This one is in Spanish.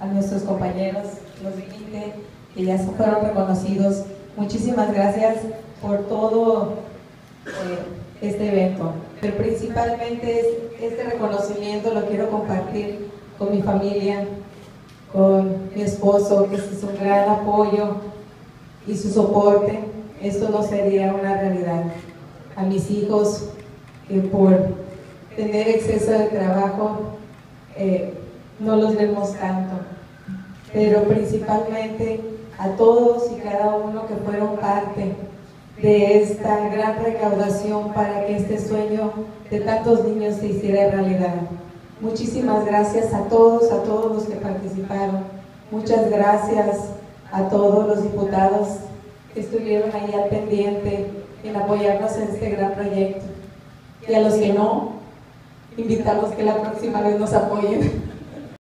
a nuestros compañeros, los 20 que ya fueron reconocidos. Muchísimas gracias por todo este evento, pero principalmente este reconocimiento lo quiero compartir con mi familia, con mi esposo, que es un gran apoyo y su soporte. Esto no sería una realidad. A mis hijos, que por tener exceso de trabajo no los vemos tanto, pero principalmente a todos y cada uno que fueron parte de esta gran recaudación para que este sueño de tantos niños se hiciera realidad. Muchísimas gracias a todos los que participaron. Muchas gracias a todos los diputados que estuvieron ahí al pendiente en apoyarnos en este gran proyecto. Y a los que no, invitarlos que la próxima vez nos apoyen.